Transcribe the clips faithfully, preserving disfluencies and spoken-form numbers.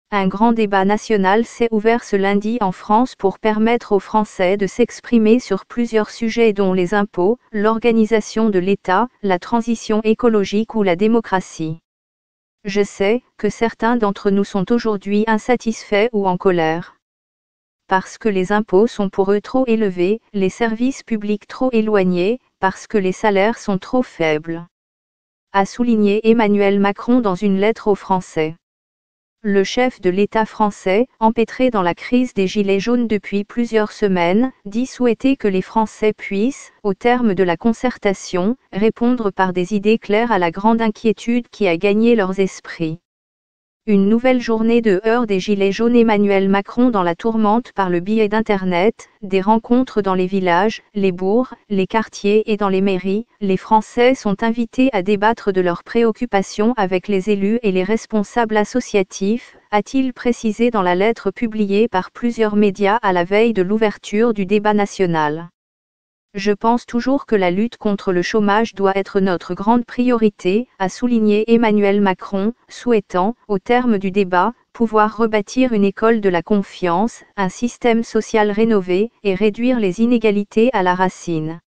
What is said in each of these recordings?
Un grand débat national s'est ouvert ce lundi en France pour permettre aux Français de s'exprimer sur plusieurs sujets dont les impôts, l'organisation de l'État, la transition écologique ou la démocratie. Je sais que certains d'entre nous sont aujourd'hui insatisfaits ou en colère. Parce que les impôts sont pour eux trop élevés, les services publics trop éloignés, parce que les salaires sont trop faibles. A souligné Emmanuel Macron dans une lettre aux Français. Le chef de l'État français, empêtré dans la crise des Gilets jaunes depuis plusieurs semaines, dit souhaiter que les Français puissent, au terme de la concertation, répondre par des idées claires à la grande inquiétude qui a gagné leurs esprits. Une nouvelle journée de heurts des Gilets jaunes. Emmanuel Macron dans la tourmente par le biais d'Internet, des rencontres dans les villages, les bourgs, les quartiers et dans les mairies, les Français sont invités à débattre de leurs préoccupations avec les élus et les responsables associatifs, a-t-il précisé dans la lettre publiée par plusieurs médias à la veille de l'ouverture du débat national. Je pense toujours que la lutte contre le chômage doit être notre grande priorité, a souligné Emmanuel Macron, souhaitant, au terme du débat, pouvoir rebâtir une école de la confiance, un système social rénové, et réduire les inégalités à la racine.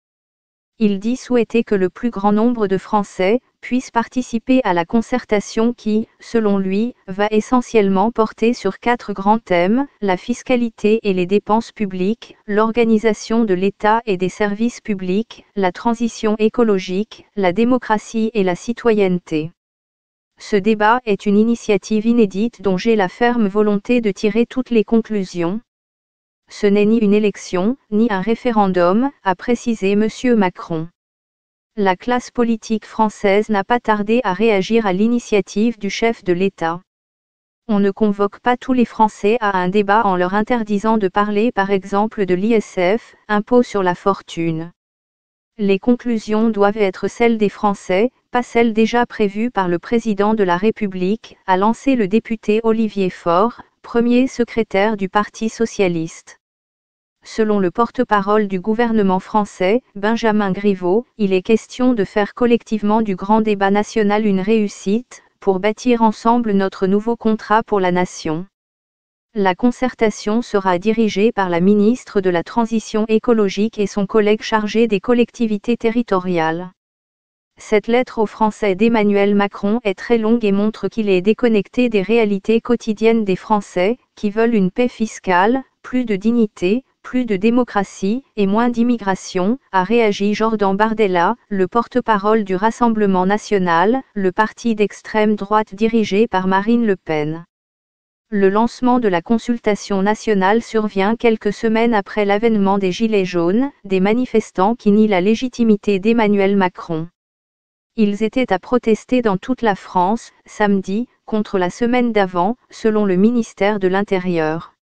Il dit souhaiter que le plus grand nombre de Français puissent participer à la concertation qui, selon lui, va essentiellement porter sur quatre grands thèmes, la fiscalité et les dépenses publiques, l'organisation de l'État et des services publics, la transition écologique, la démocratie et la citoyenneté. Ce débat est une initiative inédite dont j'ai la ferme volonté de tirer toutes les conclusions. Ce n'est ni une élection, ni un référendum, a précisé M. Macron. La classe politique française n'a pas tardé à réagir à l'initiative du chef de l'État. On ne convoque pas tous les Français à un débat en leur interdisant de parler par exemple de l'I S F, impôt sur la fortune. Les conclusions doivent être celles des Français, pas celles déjà prévues par le président de la République, a lancé le député Olivier Faure, premier secrétaire du Parti socialiste. Selon le porte-parole du gouvernement français, Benjamin Griveaux, il est question de faire collectivement du grand débat national une réussite, pour bâtir ensemble notre nouveau contrat pour la nation. La concertation sera dirigée par la ministre de la Transition écologique et son collègue chargé des collectivités territoriales. Cette lettre aux Français d'Emmanuel Macron est très longue et montre qu'il est déconnecté des réalités quotidiennes des Français, qui veulent une paix fiscale, plus de dignité, plus de démocratie et moins d'immigration, a réagi Jordan Bardella, le porte-parole du Rassemblement national, le parti d'extrême droite dirigé par Marine Le Pen. Le lancement de la consultation nationale survient quelques semaines après l'avènement des Gilets jaunes, des manifestants qui nient la légitimité d'Emmanuel Macron. Ils étaient à protester dans toute la France, samedi, contre la semaine d'avant, selon le ministère de l'Intérieur.